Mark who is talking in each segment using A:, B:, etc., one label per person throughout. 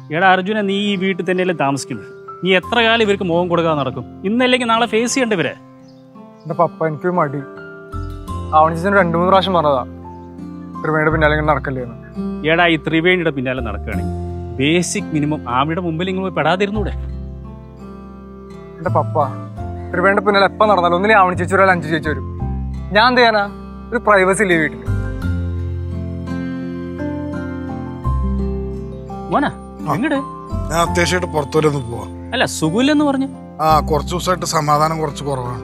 A: എടാ അർജുന, നീ ഈ വീട്ടിൽ തന്നെയല്ലേ താമസിക്കുന്നത്. നീ എത്ര കാലം ഇവർക്ക് മോഹം കൊടുക്കാതെ നടക്കും? ഇന്നല്ലെങ്കിൽ നാളെ ഫേസ് ചെയ്യേണ്ടവരെ.
B: എന്റെ പപ്പ എനിക്ക് മടി. ആവണിച്ചൻ 2-3 പ്രാവശ്യം പറഞ്ഞതാ ത്രിവേണിയുടെ പിന്നാലെ ഇങ്ങനെ നടക്കല്ലേന്ന്.
A: എടാ ഈ ത്രിവേണിയുടെ പിന്നാലെ നടക്കുകയാണെങ്കിൽ ബേസിക് മിനിമം ആമിയുടെ മുമ്പിൽ ഇങ്ങനെ പോയി പെടാതിരുന്നൂടെ?
B: എന്റെ പപ്പ ത്രിവേണിയുടെ പിന്നാലെ എപ്പം നടന്നാലും ഒന്നിനെ ആവണി ചേച്ചി വരാൻ 5 ചേച്ചി വരും. ഞാൻ എന്ത് ചെയ്യാനാ? ഒരു പ്രൈവസി ഇല്ലേ വീട്ടില്.
A: മോനാ എങ്ങട്?
C: ഞാൻ അത്യാവശ്യമായിട്ട് പുറത്തുവരെ ഒന്ന് പോവാ.
A: അല്ല സുഖമില്ലെന്ന് പറഞ്ഞു.
C: കുറച്ച് ദിവസമായിട്ട് സമാധാനം കുറച്ച് കുറവാണ്.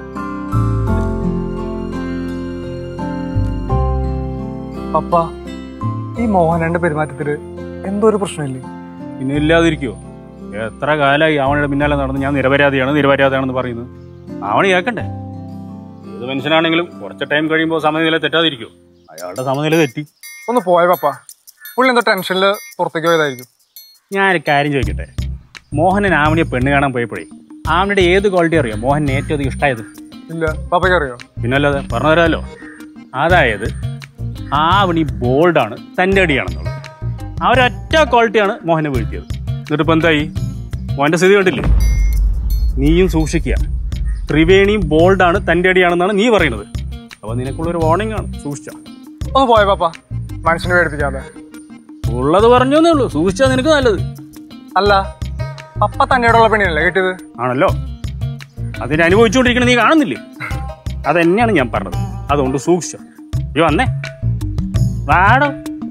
B: പപ്പ ഈ മോഹനന്റെ പെരുമാറ്റത്തില് എന്തോ ഒരു പ്രശ്നമില്ലേ?
A: പിന്നെ ഇല്ലാതിരിക്കുവോ? എത്ര കാലമായി ആവണിയുടെ പിന്നാലെ നടന്ന് ഞാൻ നിരപരാധിയാണെന്ന് പറയുന്നത്. ആവണി കേൾക്കണ്ടേ? ഏത് മനുഷ്യനാണെങ്കിലും കുറച്ച് ടൈം കഴിയുമ്പോൾ സമനില തെറ്റാതിരിക്കുമോ? അയാളുടെ സമനില തെറ്റി.
B: ഒന്ന് പോയ പപ്പ, പുള്ളി എന്തോ ടെൻഷനില് പുറത്തേക്ക് പോയതായിരിക്കും.
A: ഞാനൊരു കാര്യം ചോദിക്കട്ടെ. മോഹനൻ ആവണിയെ പെണ്ണ് കാണാൻ പോയപ്പോഴേ ആവണിയുടെ ഏത് ക്വാളിറ്റി അറിയോ മോഹനെ ഏറ്റവും അധികം ഇഷ്ടമായത്?
B: ഇല്ല, പപ്പയ്ക്ക് അറിയോ?
A: പിന്നല്ലാതെ പറഞ്ഞു തരാമല്ലോ. അതായത് ആവണി ബോൾഡാണ്, തൻ്റെ അടിയാണെന്നുള്ളത്. ആ ഒരൊറ്റ ക്വാളിറ്റിയാണ് മോഹനെ വീഴ്ത്തിയത്. എന്നിട്ടിപ്പോൾ എന്തായി? മോഹൻ്റെ സ്ഥിതി കണ്ടില്ലേ? നീയും സൂക്ഷിക്കുക. ത്രിവേണിയും ബോൾഡാണ്, തൻ്റെ അടിയാണെന്നാണ് നീ പറയുന്നത്. അപ്പോൾ നിനക്കുള്ളൊരു വാർണിംഗ് ആണ്, സൂക്ഷിച്ചോ.
B: ഒന്ന് പോയ പപ്പ, മനുഷ്യനെ പേടിപ്പിക്കാതെ.
A: ഉള്ളത് പറഞ്ഞേ ഉള്ളൂ, സൂക്ഷിച്ചാൽ നിനക്ക് നല്ലത്.
B: അല്ല, പപ്പ തന്നെയോടുള്ള പെണ്ണിനല്ലേ കിട്ടിയത്?
A: ആണല്ലോ. അതിനെ അനുഭവിച്ചുകൊണ്ടിരിക്കണ നീ കാണുന്നില്ലേ? അതെന്നെയാണ് ഞാൻ പറഞ്ഞത്. അതുകൊണ്ട് സൂക്ഷിച്ചോ. ഈ വന്നേ വാടോ.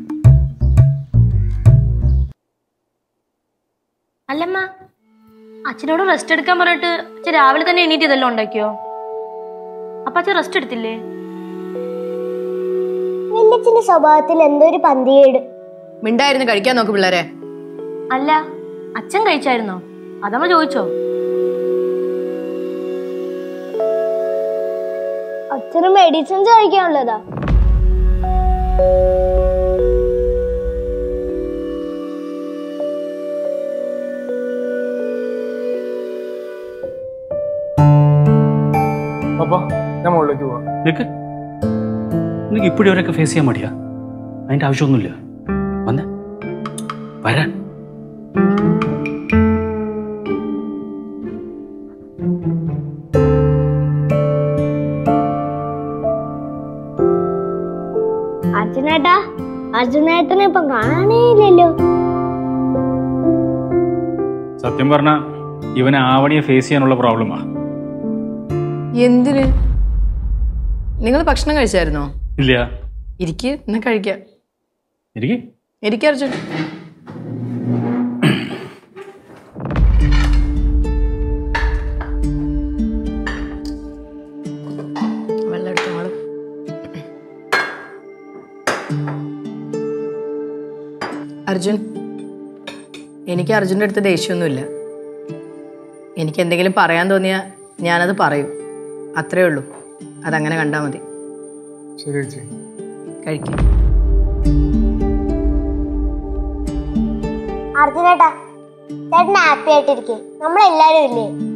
D: അല്ലമ്മ, അച്ഛനോട് റെസ്റ്റ് എടുക്കാൻ പറഞ്ഞിട്ട് അച്ഛൻ രാവിലെ തന്നെ എണീറ്റ് ഇതെല്ലാം ഉണ്ടാക്കിയോ? അപ്പൊ അച്ഛൻ റെസ്റ്റ് എടുത്തില്ലേ?
E: വല്യച്ഛന്റെ സ്വഭാവത്തിൽ എന്തോ ഒരു പന്തികേട്.
F: മിണ്ടായിരുന്നു കഴിക്കാൻ നോക്ക് പിള്ളേരെ.
D: അല്ല, അച്ഛൻ കഴിച്ചായിരുന്നോ? അതമ്മ ചോദിച്ചോ?
E: അച്ഛന് മെഡിസിൻസ് കഴിക്കാനുള്ളതാ.
B: പപ്പ, ഞാൻ മുകളിലേക്ക് പോവാ.
A: നിനക്ക് ഇപ്പോഴും അവരൊക്കെ ഫേസ് ചെയ്യാൻ മടിയാ? അതിന്റെ ആവശ്യമൊന്നുമില്ല. വന്നേ വരാൻ.
E: അർജുനേട്ടനെ ഇപ്പം കാണാനേ ഇല്ലല്ലോ.
A: സത്യം പറഞ്ഞ ഇവന് ആവണിയെ ഫേസ് ചെയ്യാനുള്ള പ്രോബ്ലമാ.
F: എന്തിന്? നിങ്ങൾ ഭക്ഷണം കഴിച്ചായിരുന്നോ?
A: ഇല്ല.
F: ഇരിക്ക്, എന്നാ കഴിക്കാം.
A: ഇരിക്ക്
F: അർജുൻ. വെള്ളം എടുത്തോളൂ. അർജുൻ, എനിക്ക് അർജുൻ്റെ അടുത്ത് ദേഷ്യമൊന്നുമില്ല. എനിക്ക് എന്തെങ്കിലും പറയാൻ തോന്നിയാൽ ഞാനത് പറയും, അത്രേ ഉള്ളൂ. അതങ്ങനെ കണ്ടാൽ മതി.
B: ശരി ചേച്ചി.
F: കഴിക്കും.
E: അർജുനേട്ടാ, ചേട്ടൻ ഹാപ്പി ആയിട്ടിരിക്കേ. നമ്മളെല്ലാരും ഇല്ലേ?